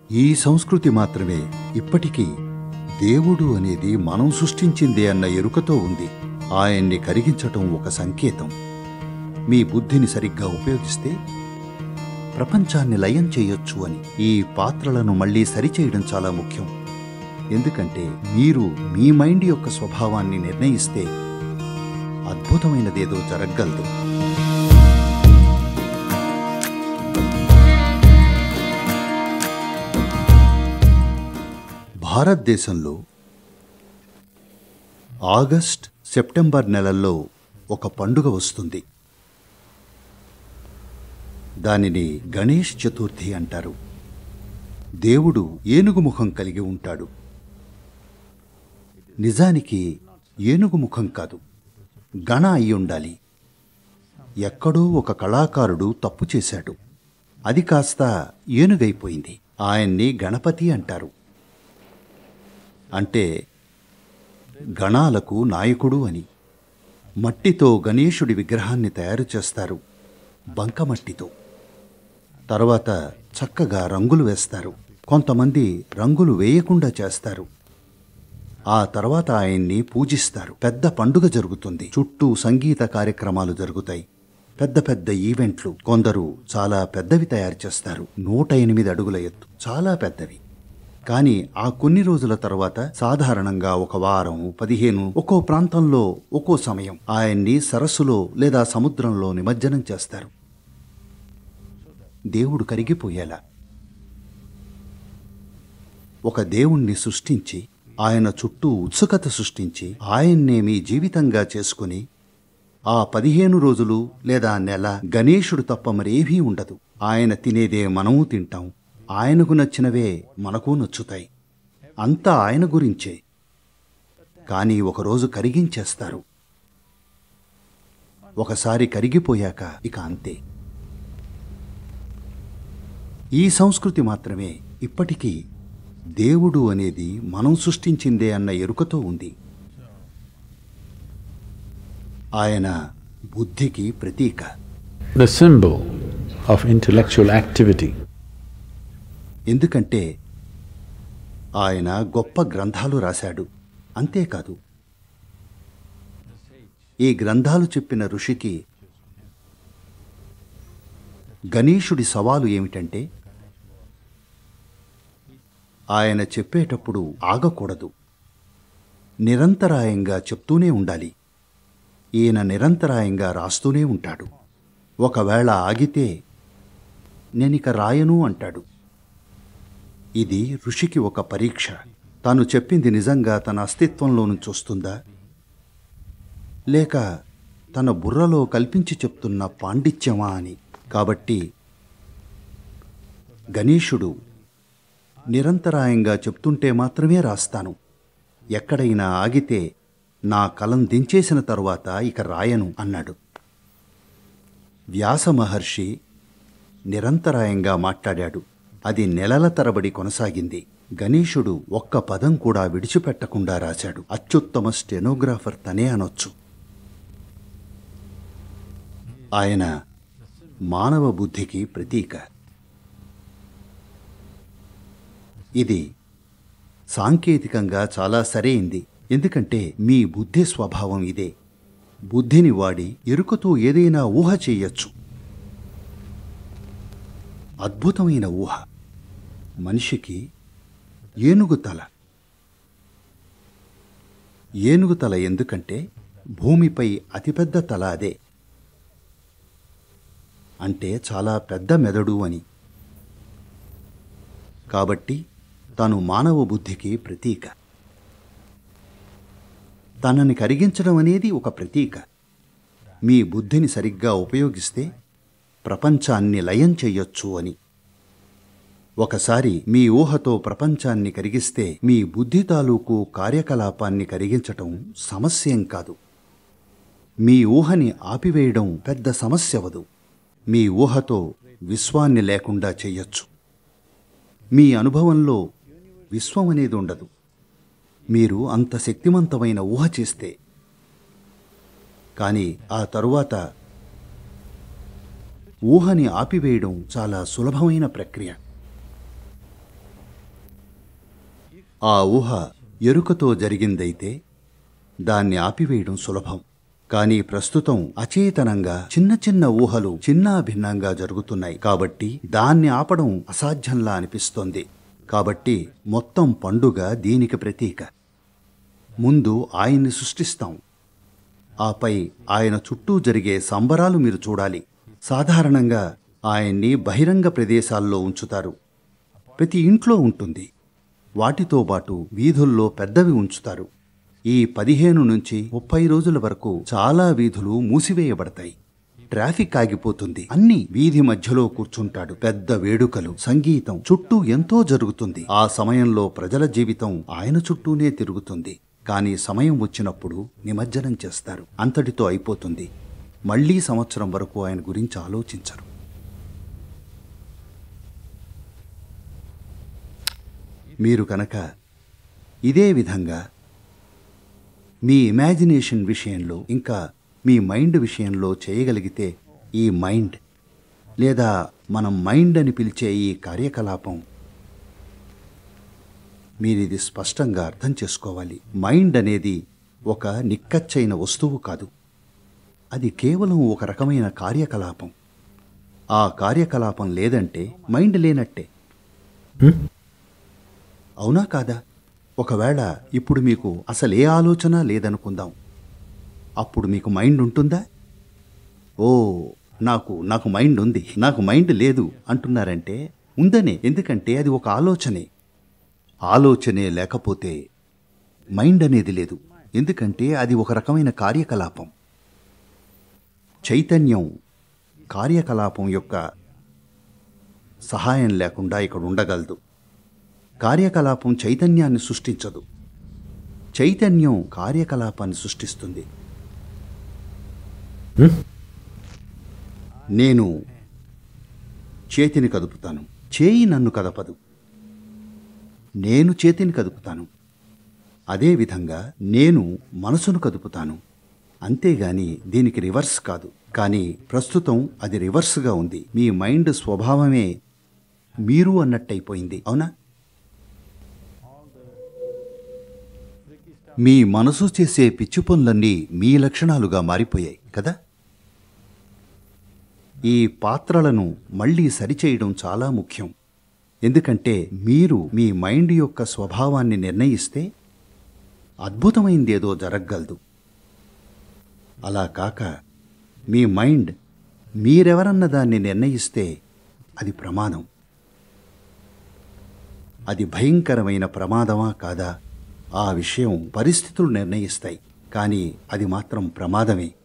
ఈ సంస్కృతి మాత్రమే ఇప్పటికీ దేవుడు అనేది మనం సృష్టించిందే అన్న ఎరుకతో ఉంది. ఆయన్ని కరిగించటం ఒక సంకేతం. మీ బుద్ధిని సరిగ్గా ఉపయోగిస్తే ప్రపంచాన్ని లయం చేయొచ్చు అని. ఈ పాత్రలను మళ్ళీ సరిచేయడం చాలా ముఖ్యం. ఎందుకంటే మీరు మీ మైండ్ యొక్క స్వభావాన్ని నిర్ణయిస్తే అద్భుతమైనదేదో జరగగలదు. భారతదేశంలో ఆగస్ట్, సెప్టెంబర్ నెలల్లో ఒక పండుగ వస్తుంది. దానిని గణేష్ చతుర్థి అంటారు. దేవుడు ఏనుగు ముఖం కలిగి ఉంటాడు. నిజానికి ఏనుగు ముఖం కాదు, గణ అయి ఉండాలి. ఎక్కడో ఒక కళాకారుడు తప్పు చేశాడు. అది కాస్త ఏనుగైపోయింది. ఆయన్ని గణపతి అంటారు. అంటే గణాలకు నాయకుడు అని. మట్టితో గణేశుడి విగ్రహాన్ని తయారు చేస్తారు, బంకమట్టితో. తర్వాత చక్కగా రంగులు వేస్తారు. కొంతమంది రంగులు వేయకుండా చేస్తారు. ఆ తర్వాత ఆయన్ని పూజిస్తారు. పెద్ద పండుగ జరుగుతుంది. చుట్టూ సంగీత కార్యక్రమాలు జరుగుతాయి. పెద్ద పెద్ద ఈవెంట్లు. కొందరు చాలా పెద్దవి తయారు చేస్తారు. 108 అడుగుల ఎత్తు, చాలా పెద్దవి. కానీ ఆ కొన్ని రోజుల తర్వాత సాధారణంగా ఒక వారం, 15, ఒక్కో ప్రాంతంలో ఒక్కో సమయం ఆయన్ని సరస్సులో లేదా సముద్రంలో నిమజ్జనం చేస్తారు, దేవుడు కరిగిపోయేలా. ఒక దేవుణ్ణి సృష్టించి ఆయన చుట్టూ ఉత్సుకత సృష్టించి ఆయన్నే మీ జీవితంగా చేసుకుని ఆ 15 రోజులు లేదా నెల గణేశుడు తప్ప మరేవీ ఉండదు. ఆయన తినేదే మనము తింటాం. ఆయనకు నచ్చినవే మనకు నచ్చుతాయి. అంతా ఆయన గురించే. కానీ ఒకరోజు కరిగించేస్తారు. ఒకసారి కరిగిపోయాక ఇక అంతే. ఈ సంస్కృతి మాత్రమే ఇప్పటికీ దేవుడు అనేది మనం సృష్టించిందే అన్న ఎరుకతో ఉంది. ఆయన బుద్ధికి ప్రతీక. The symbol of intellectual activity. ఎందుకంటే ఆయన గొప్ప గ్రంథాలు రాశాడు. అంతేకాదు, ఈ గ్రంథాలు చెప్పిన ఋషికి గణేశుడి సవాలు ఏమిటంటే ఆయన చెప్పేటప్పుడు ఆగకూడదు, నిరంతరాయంగా చెప్తూనే ఉండాలి. ఈయన నిరంతరాయంగా రాస్తూనే ఉంటాడు. ఒకవేళ ఆగితే నేనిక రాయను అంటాడు. ఇది ఋషికి ఒక పరీక్ష. తాను చెప్పింది నిజంగా తన అస్తిత్వంలో నుంచి వస్తుందా, లేక తన బుర్రలో కల్పించి చెప్తున్న పాండిత్యమా అని. కాబట్టి గణేశుడు నిరంతరాయంగా చెప్తుంటే మాత్రమే రాస్తాను, ఎక్కడైనా ఆగితే నా కలం దించేసిన తరువాత ఇక రాయను అన్నాడు. వ్యాస మహర్షి నిరంతరాయంగా మాట్లాడాడు. అది నెలల తరబడి కొనసాగింది. గణేశుడు ఒక్క పదం కూడా విడిచిపెట్టకుండా రాశాడు. అత్యుత్తమ స్టెనోగ్రాఫర్ తనే అనొచ్చు. ఆయన మానవ బుద్ధికి ప్రతీక. ఇది సాంకేతికంగా చాలా సరైంది. ఎందుకంటే మీ బుద్ధి స్వభావం ఇదే. బుద్ధిని వాడి ఎరుకతో ఏదైనా ఊహ చేయొచ్చు. అద్భుతమైన ఊహ. మనిషికి ఏనుగు తల. ఏనుగు తల ఎందుకంటే భూమిపై అతిపెద్ద తల అదే. అంటే చాలా పెద్ద మెదడు అని. కాబట్టి తను మానవ బుద్ధికి ప్రతీక. తనని కరిగించడం అనేది ఒక ప్రతీక. మీ బుద్ధిని సరిగ్గా ఉపయోగిస్తే ప్రపంచాన్ని లయం చెయ్యొచ్చు అని. ఒకసారి మీ ఊహతో ప్రపంచాన్ని కరిగిస్తే మీ బుద్ధి తాలూకు కార్యకలాపాన్ని కరిగించటం సమస్యేం కాదు. మీ ఊహని ఆపివేయడం పెద్ద సమస్యవదు. మీ ఊహతో విశ్వాన్ని లేకుండా చెయ్యొచ్చు. మీ అనుభవంలో విశ్వం అనేది ఉండదు, మీరు అంత శక్తివంతమైన ఊహ చేస్తే. కానీ ఆ తరువాత ఊహని ఆపివేయడం చాలా సులభమైన ప్రక్రియ. ఆ ఊహ ఎరుకతో జరిగిందైతే దాన్ని ఆపివేయడం సులభం. కానీ ప్రస్తుతం అచేతనంగా చిన్న చిన్న ఊహలు చిన్నాభిన్నంగా జరుగుతున్నాయి. కాబట్టి దాన్ని ఆపడం అసాధ్యంలా అనిపిస్తోంది. కాబట్టి మొత్తం పండుగ దీనికి ప్రతీక. ముందు ఆయన్ని సృష్టిస్తాం, ఆపై ఆయన చుట్టూ జరిగే సంబరాలు మీరు చూడాలి. సాధారణంగా ఆయన్ని బహిరంగ ప్రదేశాల్లో ఉంచుతారు. ప్రతి ఇంట్లో ఉంటుంది. వాటితో పాటు వీధుల్లో పెద్దవి ఉంచుతారు. ఈ 15 నుంచి 30 రోజుల వరకు చాలా వీధులు మూసివేయబడతాయి. ట్రాఫిక్ ఆగిపోతుంది. అన్ని వీధి మధ్యలో కూర్చుంటాడు. పెద్ద వేడుకలు, సంగీతం, చుట్టూ ఎంతో జరుగుతుంది. ఆ సమయంలో ప్రజల జీవితం ఆయన చుట్టూనే తిరుగుతుంది. కానీ సమయం వచ్చినప్పుడు నిమజ్జనం చేస్తారు. అంతటితో అయిపోతుంది. మళ్లీ సంవత్సరం వరకు ఆయన గురించి ఆలోచించరు. మీరు కనుక ఇదే విధంగా మీ ఇమాజినేషన్ విషయంలో ఇంకా మీ మైండ్ విషయంలో చేయగలిగితే, ఈ మైండ్ లేదా మనం మైండ్ అని పిలిచే ఈ కార్యకలాపం, మీరిది స్పష్టంగా అర్థం చేసుకోవాలి. మైండ్ అనేది ఒక నిక్కచ్చైన వస్తువు కాదు. అది కేవలం ఒక రకమైన కార్యకలాపం. ఆ కార్యకలాపం లేదంటే మైండ్ లేనట్టే. అవునా కాదా? ఒకవేళ ఇప్పుడు మీకు అసలే ఆలోచన లేదనుకుందాం. అప్పుడు మీకు మైండ్ ఉంటుందా? ఓ నాకు మైండ్ ఉంది, నాకు మైండ్ లేదు అంటున్నారంటే ఉందనే. ఎందుకంటే అది ఒక ఆలోచనే. ఆలోచనే లేకపోతే మైండ్ అనేది లేదు. ఎందుకంటే అది ఒక రకమైన కార్యకలాపం. చైతన్యం కార్యకలాపం యొక్క సహాయం లేకుండా ఇక్కడ ఉండగలదు. కార్యకలాపం చైతన్యాన్ని సృష్టించదు. చైతన్యం కార్యకలాపాన్ని సృష్టిస్తుంది. నేను చేతిని కదుపుతాను, చేయి నన్ను కదపదు. నేను చేతిని కదుపుతాను. అదేవిధంగా నేను మనసును కదుపుతాను. అంతేగాని దీనికి రివర్స్ కాదు. కానీ ప్రస్తుతం అది రివర్స్గా ఉంది. మీ మైండ్ స్వభావమే మీరు అన్నట్టయిపోయింది. అవునా? మీ మనసు చేసే పిచ్చి పనులన్నీ మీ లక్షణాలుగా మారిపోయాయి కదా? ఈ పాత్రలను మళ్ళీ సరిచేయడం చాలా ముఖ్యం. ఎందుకంటే మీరు మీ మైండ్ యొక్క స్వభావాన్ని నిర్ణయిస్తే అద్భుతమైందేదో జరగగలదు. అలా కాక మీ మైండ్ మీరెవరన్న దాన్ని నిర్ణయిస్తే అది ప్రమాదం. అది భయంకరమైన ప్రమాదమా కాదా? ఆ విషయం పరిస్థితులు నిర్ణయిస్తాయి. కానీ అది మాత్రం ప్రమాదమే.